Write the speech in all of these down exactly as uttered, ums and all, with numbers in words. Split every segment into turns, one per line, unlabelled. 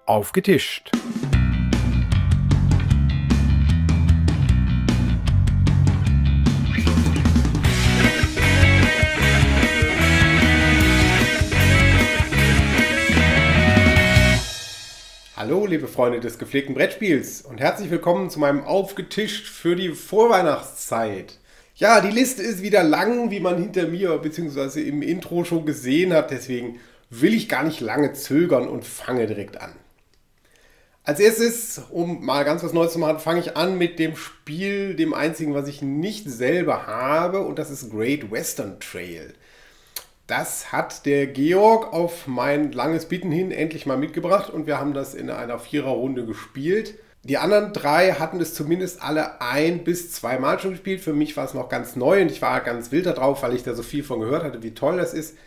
Aufgetischt.
Hallo liebe Freunde des gepflegten Brettspiels und herzlich willkommen zu meinem Aufgetischt für die Vorweihnachtszeit. Ja, die Liste ist wieder lang, wie man hinter mir bzw. im Intro schon gesehen hat, deswegen will ich gar nicht lange zögern und fange direkt an. Als erstes, um mal ganz was Neues zu machen, fange ich an mit dem Spiel, dem einzigen, was ich nicht selber habe, und das ist Great Western Trail. Das hat der Georg auf mein langes Bitten hin endlich mal mitgebracht und wir haben das in einer Viererrunde gespielt. Die anderen drei hatten es zumindest alle ein bis zwei Mal schon gespielt. Für mich war es noch ganz neu und ich war ganz wild da drauf, weil ich da so viel von gehört hatte, wie toll das ist.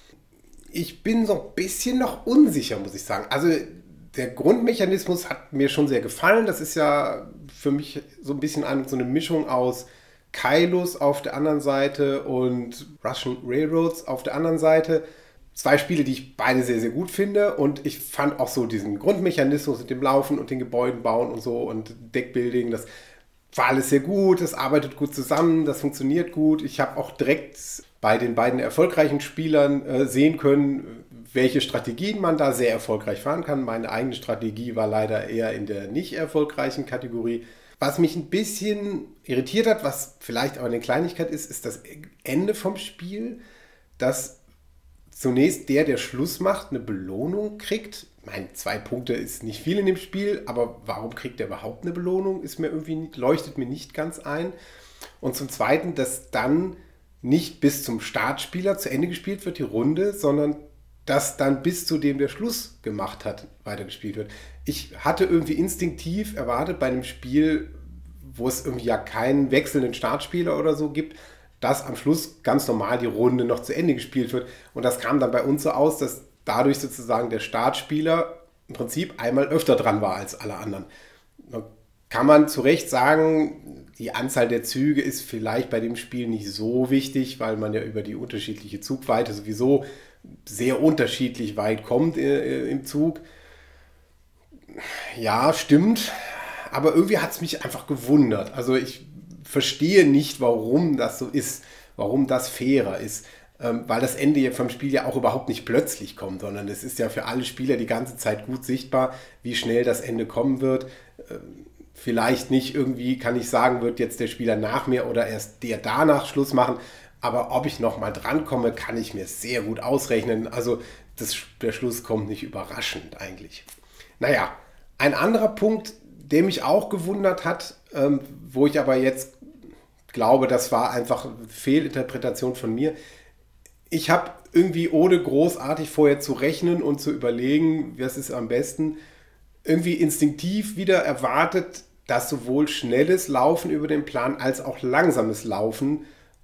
Ich bin so ein bisschen noch unsicher, muss ich sagen. Also der Grundmechanismus hat mir schon sehr gefallen. Das ist ja für mich so ein bisschen eine, so eine Mischung aus Kailus auf der anderen Seite und Russian Railroads auf der anderen Seite. Zwei Spiele, die ich beide sehr, sehr gut finde. Und ich fand auch so diesen Grundmechanismus mit dem Laufen und den Gebäuden bauen und so und Deckbuilding, das war alles sehr gut. Das arbeitet gut zusammen, das funktioniert gut. Ich habe auch direkt bei den beiden erfolgreichen Spielern äh, sehen können, welche Strategien man da sehr erfolgreich fahren kann. Meine eigene Strategie war leider eher in der nicht erfolgreichen Kategorie. Was mich ein bisschen irritiert hat, was vielleicht aber eine Kleinigkeit ist, ist das Ende vom Spiel, dass zunächst der, der Schluss macht, eine Belohnung kriegt. Ich meine, zwei Punkte ist nicht viel in dem Spiel, aber warum kriegt er überhaupt eine Belohnung, ist mir irgendwie, leuchtet mir nicht ganz ein. Und zum Zweiten, dass dann nicht bis zum Startspieler zu Ende gespielt wird, die Runde, sondern dass dann bis zu dem der Schluss gemacht hat, weitergespielt wird. Ich hatte irgendwie instinktiv erwartet bei einem Spiel, wo es irgendwie ja keinen wechselnden Startspieler oder so gibt, dass am Schluss ganz normal die Runde noch zu Ende gespielt wird. Und das kam dann bei uns so aus, dass dadurch sozusagen der Startspieler im Prinzip einmal öfter dran war als alle anderen. Da kann man zu Recht sagen, die Anzahl der Züge ist vielleicht bei dem Spiel nicht so wichtig, weil man ja über die unterschiedliche Zugweite sowieso sehr unterschiedlich weit kommt äh, im Zug. Ja, stimmt. Aber irgendwie hat es mich einfach gewundert. Also ich verstehe nicht, warum das so ist, warum das fairer ist. Ähm, weil das Ende vom Spiel ja auch überhaupt nicht plötzlich kommt, sondern es ist ja für alle Spieler die ganze Zeit gut sichtbar, wie schnell das Ende kommen wird. Ähm, vielleicht nicht irgendwie, kann ich sagen, wird jetzt der Spieler nach mir oder erst der danach Schluss machen. Aber ob ich noch mal drankomme, kann ich mir sehr gut ausrechnen. Also das, der Schluss kommt nicht überraschend eigentlich. Naja, ein anderer Punkt, der mich auch gewundert hat, ähm, wo ich aber jetzt glaube, das war einfach eine Fehlinterpretation von mir. Ich habe irgendwie, ohne großartig vorher zu rechnen und zu überlegen, was ist am besten, irgendwie instinktiv wieder erwartet, dass sowohl schnelles Laufen über den Plan als auch langsames Laufen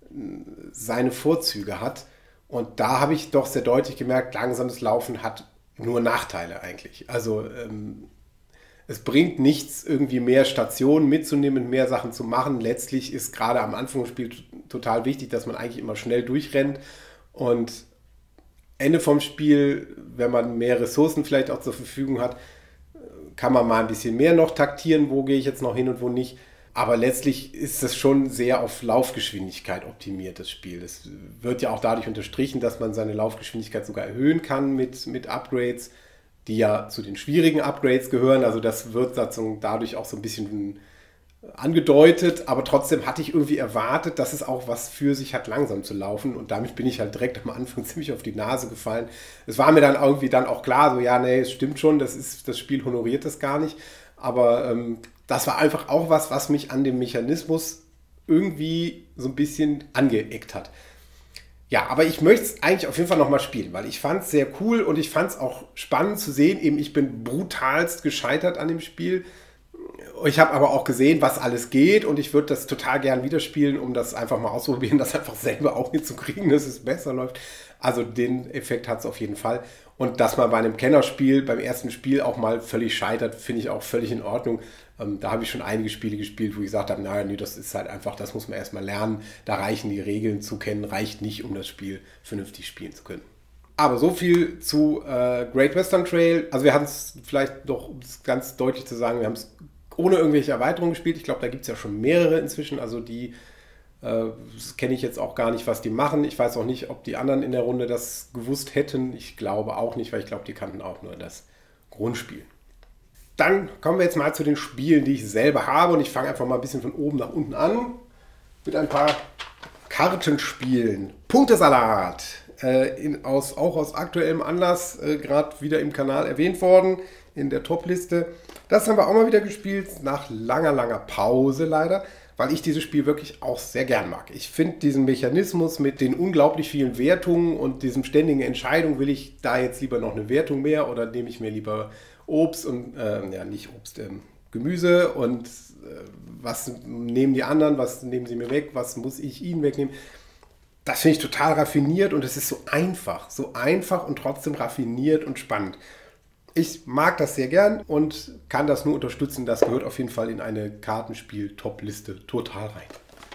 seine Vorzüge hat. Und da habe ich doch sehr deutlich gemerkt, langsames Laufen hat nur Nachteile eigentlich. Also ähm, es bringt nichts, irgendwie mehr Stationen mitzunehmen, mehr Sachen zu machen. Letztlich ist gerade am Anfang des Spiels total wichtig, dass man eigentlich immer schnell durchrennt. Und Ende vom Spiel, wenn man mehr Ressourcen vielleicht auch zur Verfügung hat, kann man mal ein bisschen mehr noch taktieren, wo gehe ich jetzt noch hin und wo nicht. Aber letztlich ist das schon sehr auf Laufgeschwindigkeit optimiert, das Spiel. Es wird ja auch dadurch unterstrichen, dass man seine Laufgeschwindigkeit sogar erhöhen kann mit, mit Upgrades, die ja zu den schwierigen Upgrades gehören. Also das wird dadurch auch so ein bisschen angedeutet. Aber trotzdem hatte ich irgendwie erwartet, dass es auch was für sich hat, langsam zu laufen. Und damit bin ich halt direkt am Anfang ziemlich auf die Nase gefallen. Es war mir dann irgendwie dann auch klar, so ja, nee, es stimmt schon, das, ist, das Spiel honoriert das gar nicht. Aber ähm, das war einfach auch was, was mich an dem Mechanismus irgendwie so ein bisschen angeeckt hat. Ja, aber ich möchte es eigentlich auf jeden Fall nochmal spielen, weil ich fand es sehr cool und ich fand es auch spannend zu sehen. Eben, ich bin brutalst gescheitert an dem Spiel. Ich habe aber auch gesehen, was alles geht und ich würde das total gern wieder spielen, um das einfach mal auszuprobieren, das einfach selber auch hinzukriegen, dass es besser läuft. Also den Effekt hat es auf jeden Fall. Und dass man bei einem Kennerspiel, beim ersten Spiel auch mal völlig scheitert, finde ich auch völlig in Ordnung. Ähm, da habe ich schon einige Spiele gespielt, wo ich gesagt habe, naja, nee, das ist halt einfach, das muss man erstmal lernen. Da reichen die Regeln zu kennen, reicht nicht, um das Spiel vernünftig spielen zu können. Aber so viel zu äh, Great Western Trail. Also wir haben es vielleicht noch, um es ganz deutlich zu sagen, wir haben es ohne irgendwelche Erweiterungen gespielt. Ich glaube, da gibt es ja schon mehrere inzwischen. Also die äh, kenne ich jetzt auch gar nicht, was die machen. Ich weiß auch nicht, ob die anderen in der Runde das gewusst hätten. Ich glaube auch nicht, weil ich glaube, die kannten auch nur das Grundspiel. Dann kommen wir jetzt mal zu den Spielen, die ich selber habe. Und ich fange einfach mal ein bisschen von oben nach unten an. Mit ein paar Kartenspielen. Punktesalat. Äh, in, aus, auch aus aktuellem Anlass. Äh, Gerade wieder im Kanal erwähnt worden. In der Top-Liste. Das haben wir auch mal wieder gespielt. Nach langer, langer Pause leider. Weil ich dieses Spiel wirklich auch sehr gern mag. Ich finde diesen Mechanismus mit den unglaublich vielen Wertungen und diesem ständigen Entscheidung, will ich da jetzt lieber noch eine Wertung mehr oder nehme ich mir lieber Obst und, äh, ja nicht Obst, ähm, Gemüse und äh, was nehmen die anderen, was nehmen sie mir weg, was muss ich ihnen wegnehmen. Das finde ich total raffiniert und es ist so einfach, so einfach und trotzdem raffiniert und spannend. Ich mag das sehr gern und kann das nur unterstützen. Das gehört auf jeden Fall in eine Kartenspiel-Top-Liste total rein.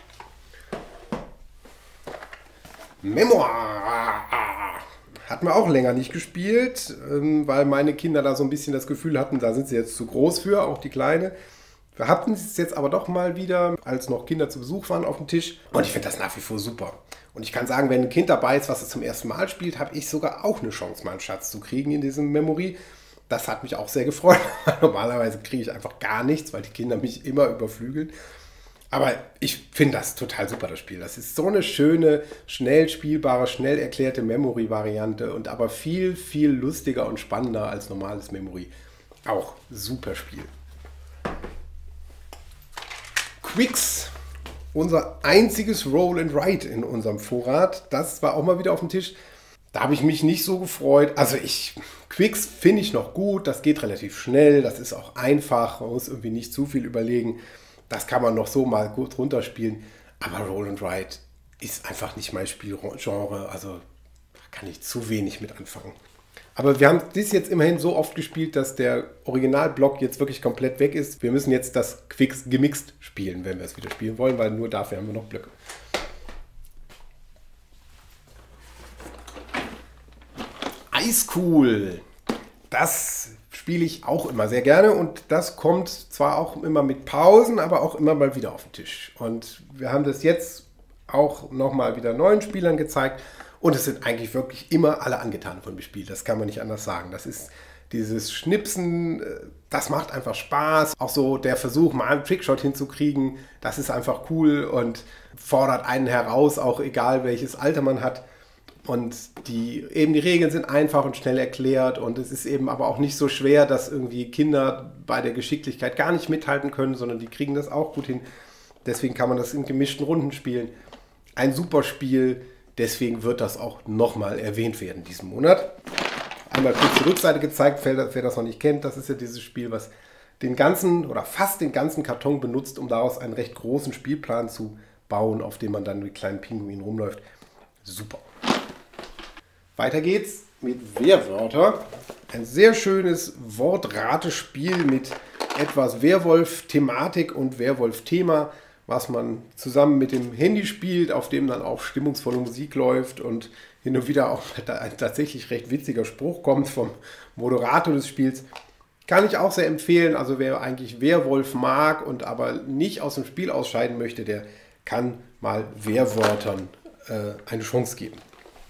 Memoir hatten wir auch länger nicht gespielt, weil meine Kinder da so ein bisschen das Gefühl hatten, da sind sie jetzt zu groß für, auch die Kleine. Wir hatten es jetzt aber doch mal wieder, als noch Kinder zu Besuch waren, auf dem Tisch. Und ich finde das nach wie vor super. Und ich kann sagen, wenn ein Kind dabei ist, was es zum ersten Mal spielt, habe ich sogar auch eine Chance, mal einen Schatz zu kriegen in diesem Memory. Das hat mich auch sehr gefreut. Normalerweise kriege ich einfach gar nichts, weil die Kinder mich immer überflügeln. Aber ich finde das total super, das Spiel. Das ist so eine schöne, schnell spielbare, schnell erklärte Memory-Variante und aber viel, viel lustiger und spannender als normales Memory. Auch super Spiel. Qwixx, unser einziges Roll and Write in unserem Vorrat. Das war auch mal wieder auf dem Tisch. Da habe ich mich nicht so gefreut. Also ich, Qwixx finde ich noch gut. Das geht relativ schnell. Das ist auch einfach. Man muss irgendwie nicht zu viel überlegen. Das kann man noch so mal gut runterspielen. Aber Roll and Write ist einfach nicht mein Spielgenre. Also da kann ich zu wenig mit anfangen. Aber wir haben das jetzt immerhin so oft gespielt, dass der Originalblock jetzt wirklich komplett weg ist. Wir müssen jetzt das Qwixx gemixt spielen, wenn wir es wieder spielen wollen, weil nur dafür haben wir noch Blöcke. Eiscool. Das spiele ich auch immer sehr gerne und das kommt zwar auch immer mit Pausen, aber auch immer mal wieder auf den Tisch. Und wir haben das jetzt auch nochmal wieder neuen Spielern gezeigt und es sind eigentlich wirklich immer alle angetan von dem Spiel. Das kann man nicht anders sagen. Das ist dieses Schnipsen, das macht einfach Spaß. Auch so der Versuch, mal einen Trickshot hinzukriegen, das ist einfach cool und fordert einen heraus, auch egal welches Alter man hat. Und die, eben die Regeln sind einfach und schnell erklärt und es ist eben aber auch nicht so schwer, dass irgendwie Kinder bei der Geschicklichkeit gar nicht mithalten können, sondern die kriegen das auch gut hin. Deswegen kann man das in gemischten Runden spielen. Ein super Spiel, deswegen wird das auch nochmal erwähnt werden diesen Monat. Einmal kurz die Rückseite gezeigt, wer das noch nicht kennt. Das ist ja dieses Spiel, was den ganzen oder fast den ganzen Karton benutzt, um daraus einen recht großen Spielplan zu bauen, auf dem man dann mit kleinen Pinguinen rumläuft. Super. Weiter geht's mit Werwörter. Ein sehr schönes Wortratespiel mit etwas Werwolf-Thematik und Werwolf-Thema, was man zusammen mit dem Handy spielt, auf dem dann auch stimmungsvolle Musik läuft und hin und wieder auch ein tatsächlich recht witziger Spruch kommt vom Moderator des Spiels. Kann ich auch sehr empfehlen. Also wer eigentlich Werwolf mag und aber nicht aus dem Spiel ausscheiden möchte, der kann mal Werwörtern äh, eine Chance geben.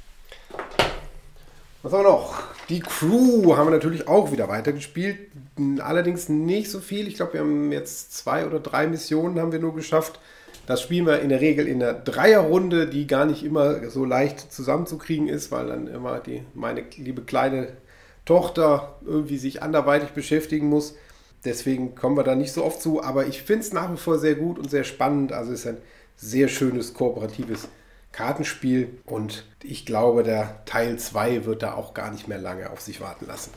Was haben wir noch? Die Crew haben wir natürlich auch wieder weitergespielt. Allerdings nicht so viel. Ich glaube, wir haben jetzt zwei oder drei Missionen haben wir nur geschafft. Das spielen wir in der Regel in der Dreierrunde, die gar nicht immer so leicht zusammenzukriegen ist, weil dann immer die, meine liebe kleine Tochter irgendwie sich anderweitig beschäftigen muss. Deswegen kommen wir da nicht so oft zu. Aber ich finde es nach wie vor sehr gut und sehr spannend. Also es ist ein sehr schönes, kooperatives Kartenspiel und ich glaube, der Teil zwei wird da auch gar nicht mehr lange auf sich warten lassen.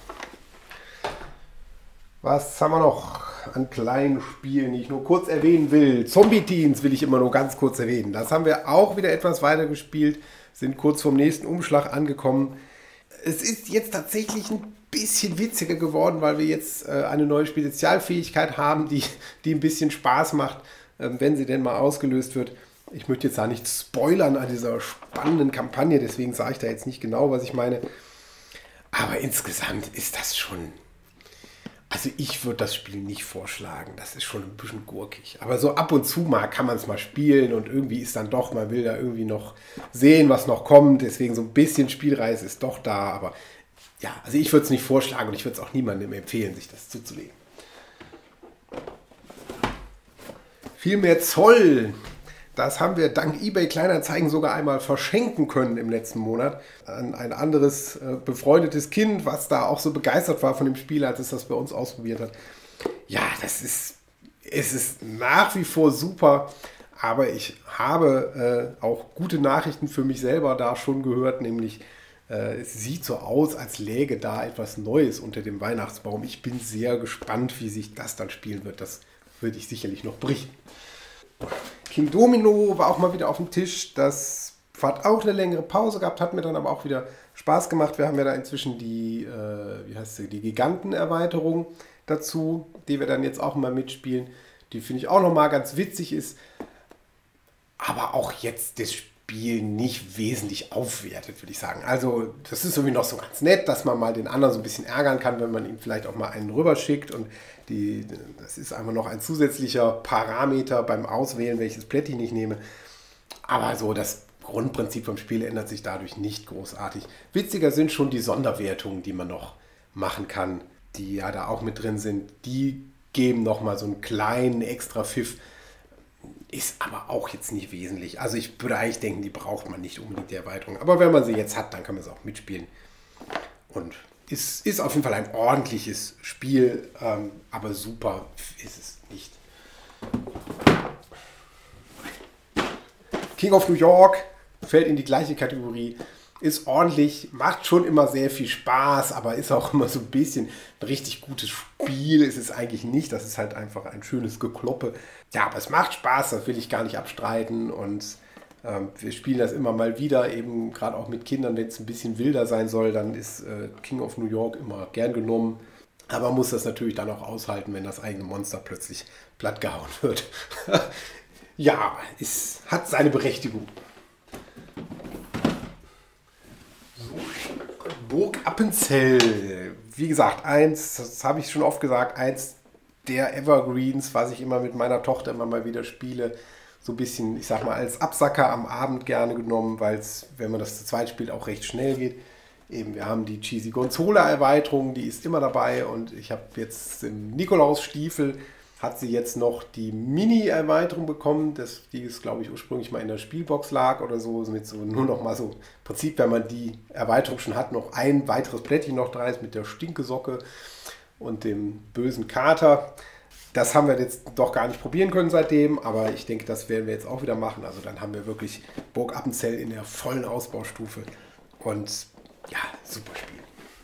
Was haben wir noch an kleinen Spielen, die ich nur kurz erwähnen will? Zombie Teens will ich immer nur ganz kurz erwähnen. Das haben wir auch wieder etwas weiter gespielt, sind kurz vorm nächsten Umschlag angekommen. Es ist jetzt tatsächlich ein bisschen witziger geworden, weil wir jetzt äh, eine neue Spezialfähigkeit haben, die, die ein bisschen Spaß macht, äh, wenn sie denn mal ausgelöst wird. Ich möchte jetzt da nicht spoilern an dieser spannenden Kampagne, deswegen sage ich da jetzt nicht genau, was ich meine. Aber insgesamt ist das schon... Also ich würde das Spiel nicht vorschlagen, das ist schon ein bisschen gurkig. Aber so ab und zu mal kann man es mal spielen und irgendwie ist dann doch, man will da irgendwie noch sehen, was noch kommt. Deswegen so ein bisschen Spielreise ist doch da. Aber ja, also ich würde es nicht vorschlagen und ich würde es auch niemandem empfehlen, sich das zuzulegen. Viel mehr Zoll. Das haben wir dank eBay Kleinanzeigen sogar einmal verschenken können im letzten Monat an ein anderes äh, befreundetes Kind, was da auch so begeistert war von dem Spiel, als es das bei uns ausprobiert hat. Ja, das ist, es ist nach wie vor super, aber ich habe äh, auch gute Nachrichten für mich selber da schon gehört, nämlich äh, es sieht so aus, als läge da etwas Neues unter dem Weihnachtsbaum. Ich bin sehr gespannt, wie sich das dann spielen wird. Das würde ich sicherlich noch berichten. King Domino war auch mal wieder auf dem Tisch. Das hat auch eine längere Pause gehabt, hat mir dann aber auch wieder Spaß gemacht. Wir haben ja da inzwischen die, äh, wie heißt sie, die Giganten-Erweiterung dazu, die wir dann jetzt auch mal mitspielen. Die finde ich auch nochmal ganz witzig ist, aber auch jetzt das Spiel nicht wesentlich aufwertet, würde ich sagen. Also das ist irgendwie noch so ganz nett, dass man mal den anderen so ein bisschen ärgern kann, wenn man ihm vielleicht auch mal einen rüberschickt und die, das ist einfach noch ein zusätzlicher Parameter beim Auswählen, welches Plättchen ich nehme. Aber so das Grundprinzip vom Spiel ändert sich dadurch nicht großartig. Witziger sind schon die Sonderwertungen, die man noch machen kann, die ja da auch mit drin sind. Die geben nochmal so einen kleinen extra Pfiff. Ist aber auch jetzt nicht wesentlich. Also ich würde eigentlich denken, die braucht man nicht unbedingt, die Erweiterung. Aber wenn man sie jetzt hat, dann kann man sie auch mitspielen. Und ist, ist auf jeden Fall ein ordentliches Spiel, ähm, aber super ist es nicht. King of New York fällt in die gleiche Kategorie. Ist ordentlich, macht schon immer sehr viel Spaß, aber ist auch immer so ein bisschen ein richtig gutes Spiel. Ist es eigentlich nicht, das ist halt einfach ein schönes Gekloppe. Ja, aber es macht Spaß, das will ich gar nicht abstreiten und ähm, wir spielen das immer mal wieder, eben gerade auch mit Kindern, wenn es ein bisschen wilder sein soll, dann ist äh, King of New York immer gern genommen. Aber man muss das natürlich dann auch aushalten, wenn das eigene Monster plötzlich plattgehauen wird. Ja, es hat seine Berechtigung. Burg Appenzell, wie gesagt, eins, das habe ich schon oft gesagt, eins der Evergreens, was ich immer mit meiner Tochter immer mal wieder spiele. So ein bisschen, ich sag mal, als Absacker am Abend gerne genommen, weil es, wenn man das zu zweit spielt, auch recht schnell geht. Eben, wir haben die Cheesy Gonzola-Erweiterung, die ist immer dabei und ich habe jetzt im Nikolausstiefel, hat sie jetzt noch die Mini-Erweiterung bekommen. Das, die ist, glaube ich, ursprünglich mal in der Spielbox lag oder so. Mit so nur noch mal so im Prinzip, wenn man die Erweiterung schon hat, noch ein weiteres Plättchen noch da ist mit der Stinkesocke und dem bösen Kater. Das haben wir jetzt doch gar nicht probieren können seitdem, aber ich denke, das werden wir jetzt auch wieder machen. Also dann haben wir wirklich Burg Appenzell in der vollen Ausbaustufe und ja, super Spiel.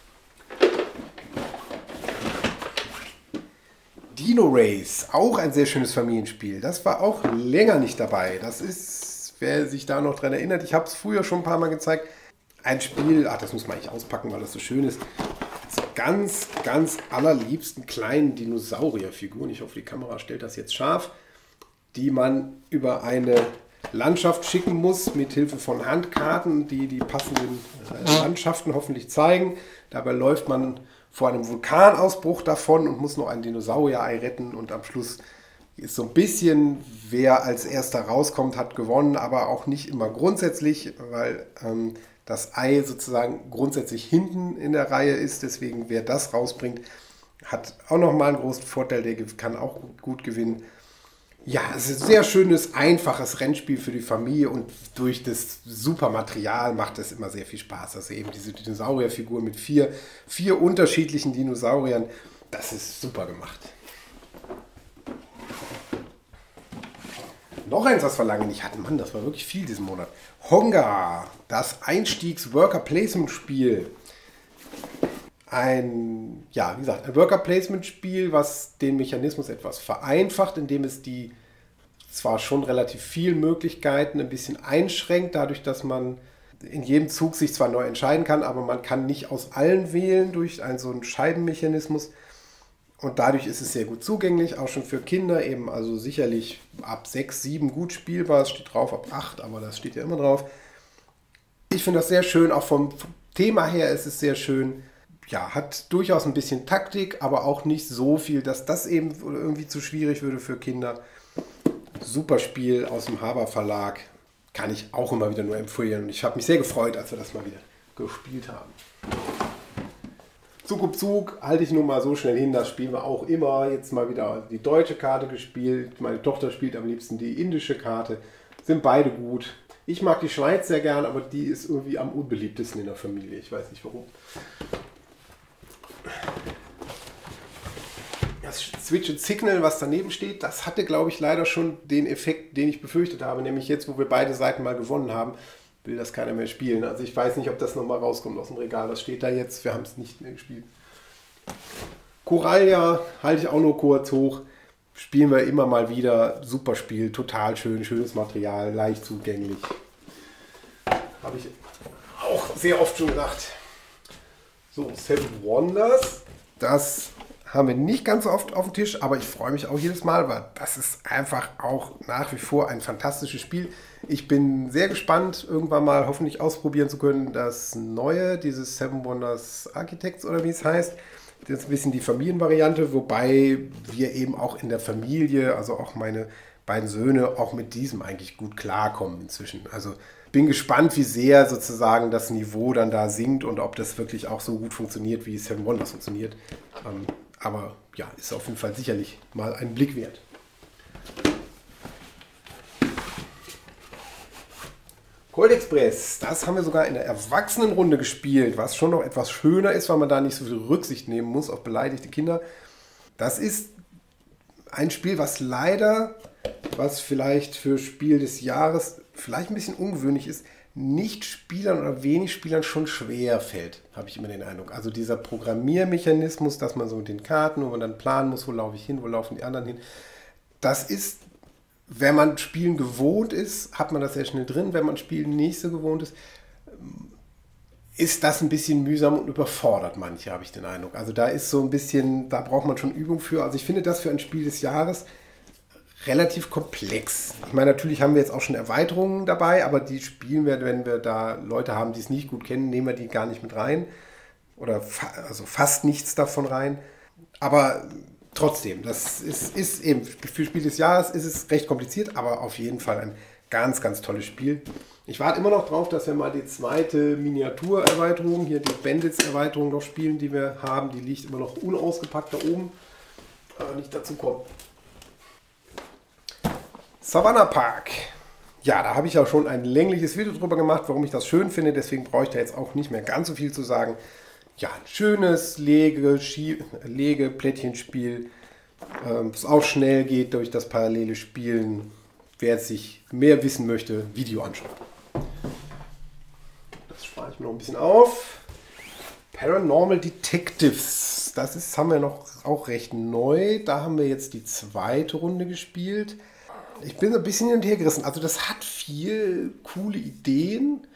Dino Race, auch ein sehr schönes Familienspiel. Das war auch länger nicht dabei. Das ist, wer sich da noch dran erinnert, ich habe es früher schon ein paar Mal gezeigt. Ein Spiel, ach, das muss man eigentlich auspacken, weil das so schön ist. So ganz, ganz allerliebsten kleinen Dinosaurierfiguren. Ich hoffe, die Kamera stellt das jetzt scharf. Die man über eine Landschaft schicken muss, mit Hilfe von Handkarten, die die passenden äh, Landschaften hoffentlich zeigen. Dabei läuft man vor einem Vulkanausbruch davon und muss noch ein Dinosaurier-Ei retten und am Schluss ist so ein bisschen, wer als erster rauskommt, hat gewonnen, aber auch nicht immer grundsätzlich, weil ähm, das Ei sozusagen grundsätzlich hinten in der Reihe ist, deswegen wer das rausbringt, hat auch nochmal einen großen Vorteil, der kann auch gut gewinnen. Ja, es ist ein sehr schönes, einfaches Rennspiel für die Familie und durch das super Material macht es immer sehr viel Spaß. Also eben diese Dinosaurierfigur mit vier, vier unterschiedlichen Dinosauriern, das ist super gemacht. Noch eins, was wir lange nicht hatten, Mann, das war wirklich viel diesen Monat. Honga, das Einstiegs-Worker-Placement-Spiel. Ein, ja, wie gesagt, ein Worker-Placement-Spiel, was den Mechanismus etwas vereinfacht, indem es die zwar schon relativ vielen Möglichkeiten ein bisschen einschränkt, dadurch, dass man in jedem Zug sich zwar neu entscheiden kann, aber man kann nicht aus allen wählen durch einen so einen Scheibenmechanismus. Und dadurch ist es sehr gut zugänglich, auch schon für Kinder eben, also sicherlich ab sechs, sieben gut spielbar. Es steht drauf ab acht, aber das steht ja immer drauf. Ich finde das sehr schön, auch vom Thema her ist es sehr schön. Ja, hat durchaus ein bisschen Taktik, aber auch nicht so viel, dass das eben irgendwie zu schwierig würde für Kinder. Super Spiel aus dem Haber Verlag, kann ich auch immer wieder nur empfehlen. Und ich habe mich sehr gefreut, als wir das mal wieder gespielt haben. Zug um Zug halte ich nun mal so schnell hin, das spielen wir auch immer. Jetzt mal wieder die deutsche Karte gespielt. Meine Tochter spielt am liebsten die indische Karte. Sind beide gut. Ich mag die Schweiz sehr gern, aber die ist irgendwie am unbeliebtesten in der Familie. Ich weiß nicht warum. Das Switched Signal, was daneben steht, das hatte, glaube ich, leider schon den Effekt, den ich befürchtet habe. Nämlich jetzt, wo wir beide Seiten mal gewonnen haben, will das keiner mehr spielen. Also ich weiß nicht, ob das nochmal rauskommt aus dem Regal. Was steht da jetzt? Wir haben es nicht mehr gespielt. Coralia halte ich auch nur kurz hoch. Spielen wir immer mal wieder. Super Spiel, total schön, schönes Material, leicht zugänglich. Habe ich auch sehr oft schon gedacht. So, Seven Wonders. Das haben wir nicht ganz so oft auf dem Tisch, aber ich freue mich auch jedes Mal, weil das ist einfach auch nach wie vor ein fantastisches Spiel. Ich bin sehr gespannt, irgendwann mal hoffentlich ausprobieren zu können, das neue, dieses Seven Wonders Architects oder wie es heißt. Das ist ein bisschen die Familienvariante, wobei wir eben auch in der Familie, also auch meine beiden Söhne, auch mit diesem eigentlich gut klarkommen inzwischen. Also bin gespannt, wie sehr sozusagen das Niveau dann da sinkt und ob das wirklich auch so gut funktioniert, wie Seven Wonders funktioniert. Ähm, aber ja, ist auf jeden Fall sicherlich mal ein Blick wert. Cold Express, das haben wir sogar in der Erwachsenenrunde gespielt, was schon noch etwas schöner ist, weil man da nicht so viel Rücksicht nehmen muss auf beleidigte Kinder. Das ist ein Spiel, was leider, was vielleicht für Spiel des Jahres vielleicht ein bisschen ungewöhnlich ist, nicht Spielern oder wenig Spielern schon schwer fällt, habe ich immer den Eindruck. Also dieser Programmiermechanismus, dass man so mit den Karten, wo man dann planen muss, wo laufe ich hin, wo laufen die anderen hin, das ist, wenn man Spielen gewohnt ist, hat man das sehr schnell drin. Wenn man Spielen nicht so gewohnt ist, ist das ein bisschen mühsam und überfordert manche, habe ich den Eindruck. Also da ist so ein bisschen, da braucht man schon Übung für. Also ich finde das für ein Spiel des Jahres relativ komplex. Ich meine, natürlich haben wir jetzt auch schon Erweiterungen dabei, aber die spielen wir, wenn wir da Leute haben, die es nicht gut kennen, nehmen wir die gar nicht mit rein. Oder fa also fast nichts davon rein. Aber trotzdem, das ist, ist eben, für Spiel des Jahres ist es recht kompliziert, aber auf jeden Fall ein ganz, ganz tolles Spiel. Ich warte immer noch drauf, dass wir mal die zweite Miniaturerweiterung, hier die Bandits-Erweiterung noch spielen, die wir haben. Die liegt immer noch unausgepackt da oben, aber nicht dazu kommen. Savannah Park. Ja, da habe ich ja schon ein längliches Video drüber gemacht, warum ich das schön finde. Deswegen brauche ich da jetzt auch nicht mehr ganz so viel zu sagen. Ja, ein schönes Lege, Lege Plättchenspiel, ähm, das auch schnell geht durch das parallele Spielen. Wer jetzt sich mehr wissen möchte, Video anschauen. Das spare ich mir noch ein bisschen auf. Paranormal Detectives. Das ist, haben wir noch auch recht neu. Da haben wir jetzt die zweite Runde gespielt. Ich bin so ein bisschen hin und her gerissen. Also das hat viel coole Ideen.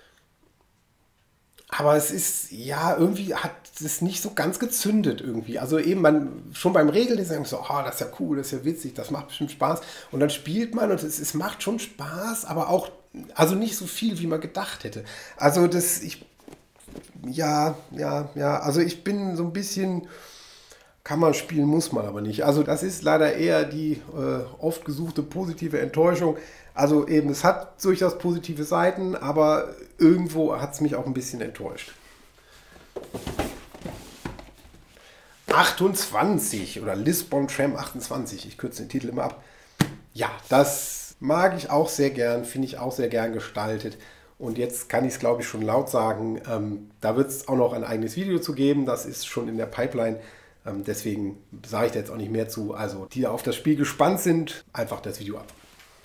Aber es ist, ja, irgendwie hat es nicht so ganz gezündet irgendwie. Also eben, man, schon beim Regeldesign so, oh, das ist ja cool, das ist ja witzig, das macht bestimmt Spaß. Und dann spielt man und es, es macht schon Spaß, aber auch, also nicht so viel, wie man gedacht hätte. Also das, ich, ja, ja, ja, also ich bin so ein bisschen, kann man spielen, muss man aber nicht. Also das ist leider eher die äh, oft gesuchte positive Enttäuschung. Also eben, es hat durchaus positive Seiten, aber irgendwo hat es mich auch ein bisschen enttäuscht. achtundzwanzig oder Lisbon Tram achtundzwanzig, ich kürze den Titel immer ab. Ja, das mag ich auch sehr gern, finde ich auch sehr gern gestaltet. Und jetzt kann ich es, glaube ich, schon laut sagen, ähm, da wird es auch noch ein eigenes Video zu geben, das ist schon in der Pipeline. Ähm, deswegen sage ich da jetzt auch nicht mehr zu. Also die auf das Spiel gespannt sind, einfach das Video ab.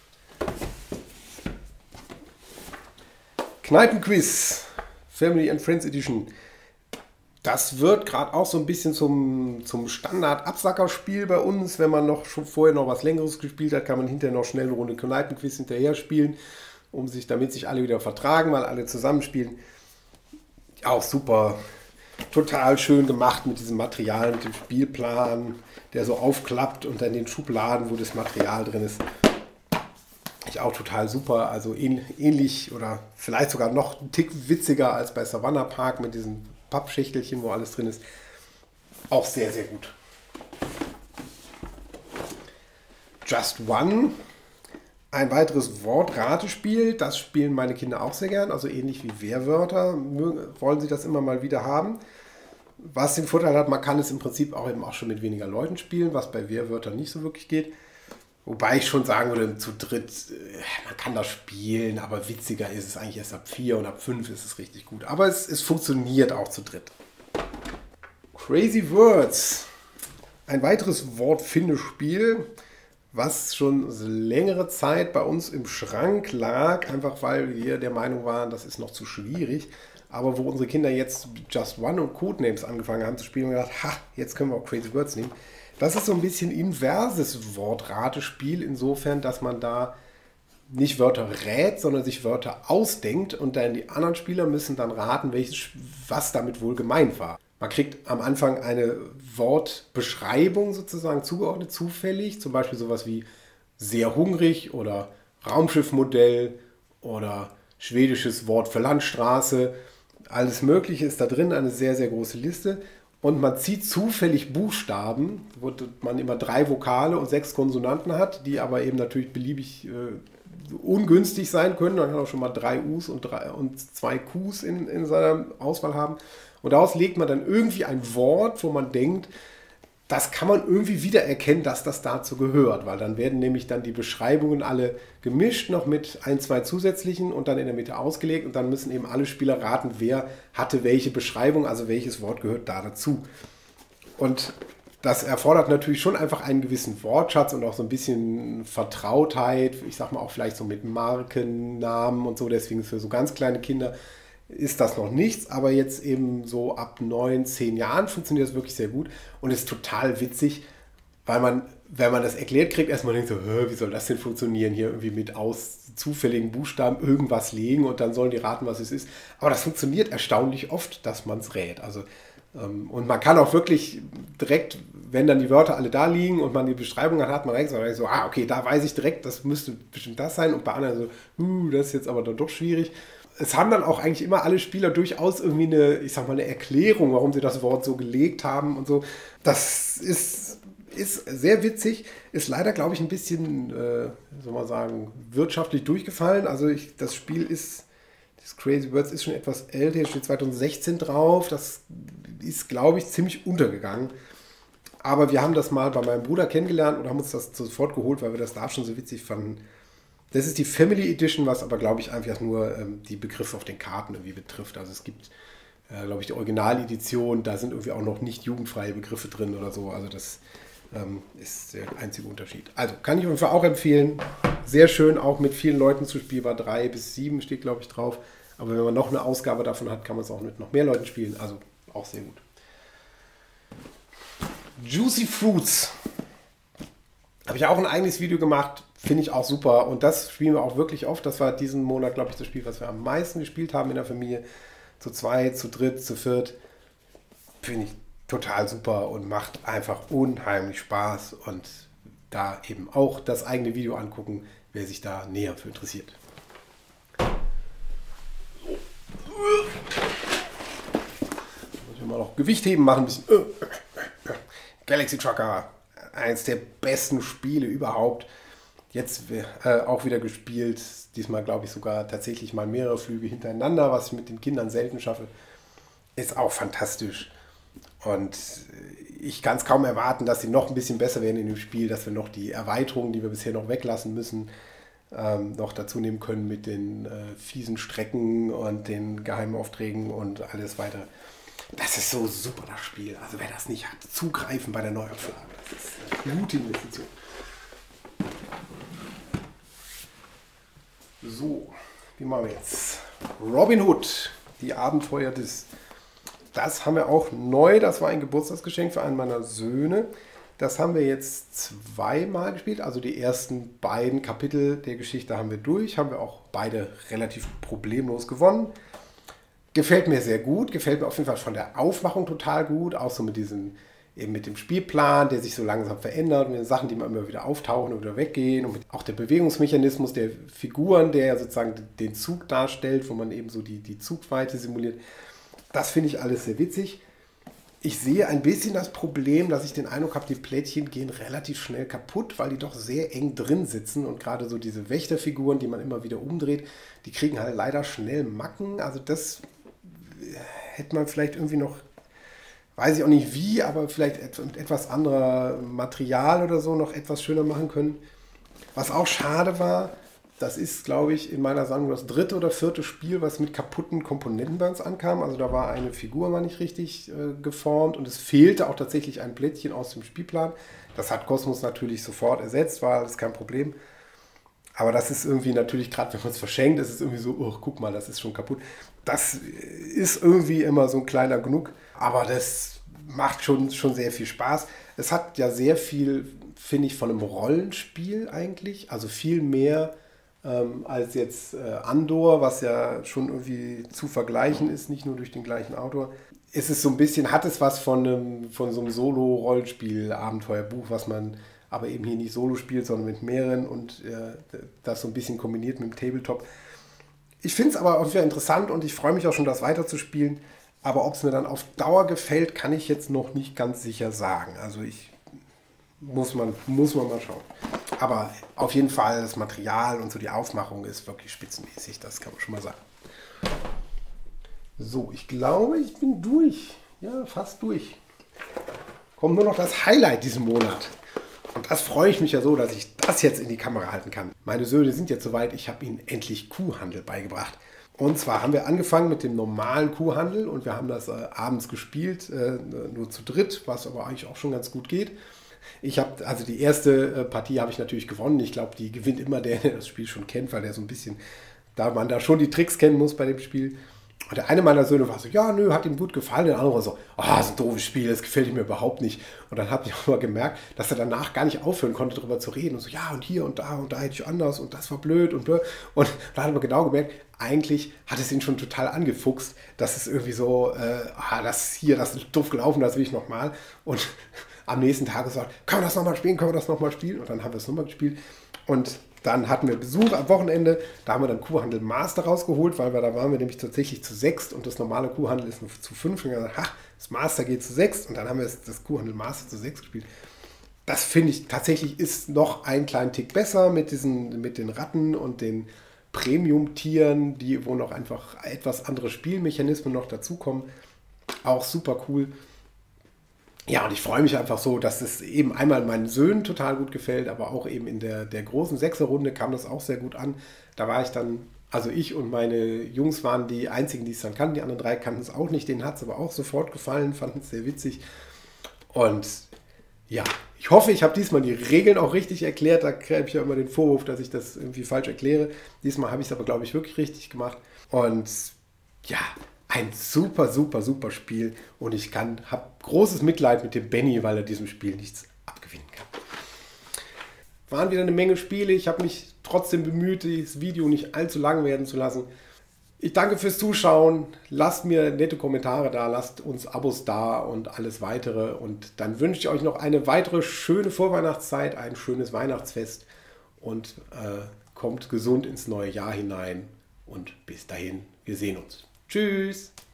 Kneipenquiz, Family and Friends Edition. Das wird gerade auch so ein bisschen zum, zum Standard-Absackerspiel bei uns. Wenn man noch schon vorher noch was Längeres gespielt hat, kann man hinterher noch schnell eine Runde Kneipenquiz hinterher spielen, um sich, damit sich alle wieder vertragen, weil alle zusammenspielen. Auch super. Total schön gemacht mit diesem Material, mit dem Spielplan, der so aufklappt und dann den Schubladen, wo das Material drin ist. Ich auch total super, also ähnlich oder vielleicht sogar noch einen Tick witziger als bei Savannah Park mit diesen Pappschächtelchen, wo alles drin ist. Auch sehr, sehr gut. Just One, ein weiteres Wortratespiel. Das spielen meine Kinder auch sehr gern, also ähnlich wie Wehrwörter wollen sie das immer mal wieder haben. Was den Vorteil hat, man kann es im Prinzip auch eben auch schon mit weniger Leuten spielen, was bei Wehrwörtern nicht so wirklich geht. Wobei ich schon sagen würde, zu dritt, man kann das spielen, aber witziger ist es eigentlich erst ab vier und ab fünf ist es richtig gut. Aber es, es funktioniert auch zu dritt. Crazy Words, ein weiteres Wortfindespiel, was schon längere Zeit bei uns im Schrank lag, einfach weil wir der Meinung waren, das ist noch zu schwierig. Aber wo unsere Kinder jetzt Just One und Codenames angefangen haben zu spielen, haben wir gedacht, ha, jetzt können wir auch Crazy Words nehmen. Das ist so ein bisschen inverses Wortratespiel, insofern, dass man da nicht Wörter rät, sondern sich Wörter ausdenkt und dann die anderen Spieler müssen dann raten, welches, was damit wohl gemeint war. Man kriegt am Anfang eine Wortbeschreibung sozusagen zugeordnet, zufällig, zum Beispiel sowas wie sehr hungrig oder Raumschiffmodell oder schwedisches Wort für Landstraße. Alles Mögliche ist da drin, eine sehr, sehr große Liste. Und man zieht zufällig Buchstaben, wo man immer drei Vokale und sechs Konsonanten hat, die aber eben natürlich beliebig äh, ungünstig sein können. Man kann auch schon mal drei U's und, drei, und zwei Q's in, in seiner Auswahl haben. Und daraus legt man dann irgendwie ein Wort, wo man denkt, das kann man irgendwie wiedererkennen, dass das dazu gehört, weil dann werden nämlich dann die Beschreibungen alle gemischt, noch mit ein, zwei zusätzlichen und dann in der Mitte ausgelegt und dann müssen eben alle Spieler raten, wer hatte welche Beschreibung, also welches Wort gehört da dazu. Und das erfordert natürlich schon einfach einen gewissen Wortschatz und auch so ein bisschen Vertrautheit, ich sag mal auch vielleicht so mit Markennamen und so, deswegen für so ganz kleine Kinder ist das noch nichts, aber jetzt eben so ab neun, zehn Jahren funktioniert das wirklich sehr gut und ist total witzig, weil man, wenn man das erklärt kriegt, erstmal denkt so, wie soll das denn funktionieren, hier irgendwie mit aus zufälligen Buchstaben irgendwas legen und dann sollen die raten, was es ist. Aber das funktioniert erstaunlich oft, dass man es rät. Also, ähm, und man kann auch wirklich direkt, wenn dann die Wörter alle da liegen und man die Beschreibung hat, hat man direkt so, ah, okay, da weiß ich direkt, das müsste bestimmt das sein und bei anderen so, uh, das ist jetzt aber dann doch schwierig. Es haben dann auch eigentlich immer alle Spieler durchaus irgendwie eine, ich sag mal, eine Erklärung, warum sie das Wort so gelegt haben und so. Das ist, ist sehr witzig, ist leider, glaube ich, ein bisschen, äh, soll man sagen, wirtschaftlich durchgefallen. Also ich, das Spiel ist, das Crazy Words ist schon etwas älter, hier steht zwanzig sechzehn drauf. Das ist, glaube ich, ziemlich untergegangen. Aber wir haben das mal bei meinem Bruder kennengelernt und haben uns das sofort geholt, weil wir das da schon so witzig fanden. Das ist die Family Edition, was aber, glaube ich, einfach nur ähm, die Begriffe auf den Karten irgendwie betrifft. Also es gibt, äh, glaube ich, die Originaledition, da sind irgendwie auch noch nicht jugendfreie Begriffe drin oder so. Also das ähm, ist der einzige Unterschied. Also kann ich auf jeden Fall auch empfehlen. Sehr schön, auch mit vielen Leuten zu spielen. War drei bis sieben steht, glaube ich, drauf. Aber wenn man noch eine Ausgabe davon hat, kann man es auch mit noch mehr Leuten spielen. Also auch sehr gut. Juicy Fruits. Habe ich auch ein eigenes Video gemacht. Finde ich auch super. Und das spielen wir auch wirklich oft. Das war diesen Monat, glaube ich, das Spiel, was wir am meisten gespielt haben in der Familie. Zu zweit, zu dritt, zu viert. Finde ich total super und macht einfach unheimlich Spaß. Und da eben auch das eigene Video angucken, wer sich da näher für interessiert. Muss ich mal noch Gewicht heben, machen ein bisschen. Galaxy Trucker, eins der besten Spiele überhaupt. Jetzt äh, auch wieder gespielt, diesmal glaube ich sogar tatsächlich mal mehrere Flüge hintereinander, was ich mit den Kindern selten schaffe. Ist auch fantastisch. Und ich kann es kaum erwarten, dass sie noch ein bisschen besser werden in dem Spiel, dass wir noch die Erweiterungen, die wir bisher noch weglassen müssen, ähm, noch dazu nehmen können mit den äh, fiesen Strecken und den Geheimaufträgen und alles weiter. Das ist so super, das Spiel. Also wer das nicht hat, zugreifen bei der Neuauflage. Das ist eine gute Investition. So, wie machen wir jetzt? Robin Hood, die Abenteuer des... Das haben wir auch neu, das war ein Geburtstagsgeschenk für einen meiner Söhne. Das haben wir jetzt zweimal gespielt, also die ersten beiden Kapitel der Geschichte haben wir durch, haben wir auch beide relativ problemlos gewonnen. Gefällt mir sehr gut, gefällt mir auf jeden Fall von der Aufmachung total gut, auch so mit diesem, eben mit dem Spielplan, der sich so langsam verändert, mit den Sachen, die immer wieder auftauchen und wieder weggehen und mit auch der Bewegungsmechanismus der Figuren, der ja sozusagen den Zug darstellt, wo man eben so die, die Zugweite simuliert. Das finde ich alles sehr witzig. Ich sehe ein bisschen das Problem, dass ich den Eindruck habe, die Plättchen gehen relativ schnell kaputt, weil die doch sehr eng drin sitzen und gerade so diese Wächterfiguren, die man immer wieder umdreht, die kriegen halt leider schnell Macken. Also das hätte man vielleicht irgendwie noch, weiß ich auch nicht wie, aber vielleicht mit etwas anderer Material oder so noch etwas schöner machen können. Was auch schade war, das ist, glaube ich, in meiner Sammlung das dritte oder vierte Spiel, was mit kaputten Komponenten bei uns ankam. Also da war eine Figur mal nicht richtig äh, geformt und es fehlte auch tatsächlich ein Plättchen aus dem Spielplan. Das hat Kosmos natürlich sofort ersetzt, war alles kein Problem. Aber das ist irgendwie natürlich, gerade wenn man es verschenkt, ist es irgendwie so, oh, guck mal, das ist schon kaputt. Das ist irgendwie immer so ein kleiner Genug, aber das macht schon, schon sehr viel Spaß. Es hat ja sehr viel, finde ich, von einem Rollenspiel eigentlich, also viel mehr ähm, als jetzt äh, Andor, was ja schon irgendwie zu vergleichen ist, nicht nur durch den gleichen Autor. Es ist so ein bisschen, hat es was von, einem, von so einem Solo-Rollenspiel-Abenteuerbuch, was man aber eben hier nicht solo spielt, sondern mit mehreren und äh, das so ein bisschen kombiniert mit dem Tabletop. Ich finde es aber auch wieder interessant und ich freue mich auch schon, das weiterzuspielen. Aber ob es mir dann auf Dauer gefällt, kann ich jetzt noch nicht ganz sicher sagen. Also ich muss man, muss man mal schauen. Aber auf jeden Fall das Material und so die Aufmachung ist wirklich spitzenmäßig, das kann man schon mal sagen. So, ich glaube, ich bin durch. Ja, fast durch. Kommt nur noch das Highlight diesen Monat. Und das freue ich mich ja so, dass ich das jetzt in die Kamera halten kann. Meine Söhne sind jetzt soweit, ich habe ihnen endlich Kuhhandel beigebracht. Und zwar haben wir angefangen mit dem normalen Kuhhandel und wir haben das äh, abends gespielt, äh, nur zu dritt, was aber eigentlich auch schon ganz gut geht. Ich habe, also die erste äh, Partie habe ich natürlich gewonnen. Ich glaube, die gewinnt immer der, der das Spiel schon kennt, weil der so ein bisschen, da man da schon die Tricks kennen muss bei dem Spiel. Und der eine meiner Söhne war so, ja, nö, hat ihm gut gefallen. Der andere war so, ah, oh, das ist ein doofes Spiel, das gefällt mir überhaupt nicht. Und dann habe ich auch mal gemerkt, dass er danach gar nicht aufhören konnte, darüber zu reden. Und so, ja, und hier und da und da hätte ich anders und das war blöd und blöd. Und da hat er genau gemerkt, eigentlich hat es ihn schon total angefuchst, dass es irgendwie so, äh, ah, das hier, das ist doof gelaufen, das will ich nochmal. Und am nächsten Tag gesagt, können wir das nochmal spielen, können wir das nochmal spielen? Und dann haben wir es nochmal gespielt. Und dann hatten wir Besuch am Wochenende, da haben wir dann Kuhhandel Master rausgeholt, weil wir, da waren wir nämlich tatsächlich zu sechst und das normale Kuhhandel ist nur zu fünf. Und wir haben gesagt, ha, das Master geht zu sechst und dann haben wir das Kuhhandel Master zu sechs gespielt. Das finde ich tatsächlich ist noch einen kleinen Tick besser mit, diesen, mit den Ratten und den Premium-Tieren, die, wo noch einfach etwas andere Spielmechanismen noch dazukommen. Auch super cool. Ja, und ich freue mich einfach so, dass es eben einmal meinen Söhnen total gut gefällt, aber auch eben in der, der großen Sechserrunde kam das auch sehr gut an. Da war ich dann, also ich und meine Jungs waren die einzigen, die es dann kannten. Die anderen drei kannten es auch nicht, denen hat es aber auch sofort gefallen, fanden es sehr witzig. Und ja, ich hoffe, ich habe diesmal die Regeln auch richtig erklärt. Da kriege ich ja immer den Vorwurf, dass ich das irgendwie falsch erkläre. Diesmal habe ich es aber, glaube ich, wirklich richtig gemacht. Und ja, ein super, super, super Spiel und ich kann, habe großes Mitleid mit dem Benny, weil er diesem Spiel nichts abgewinnen kann. Waren wieder eine Menge Spiele. Ich habe mich trotzdem bemüht, das Video nicht allzu lang werden zu lassen. Ich danke fürs Zuschauen. Lasst mir nette Kommentare da, lasst uns Abos da und alles weitere. Und dann wünsche ich euch noch eine weitere schöne Vorweihnachtszeit, ein schönes Weihnachtsfest und äh, kommt gesund ins neue Jahr hinein. Und bis dahin, wir sehen uns. Tschüss!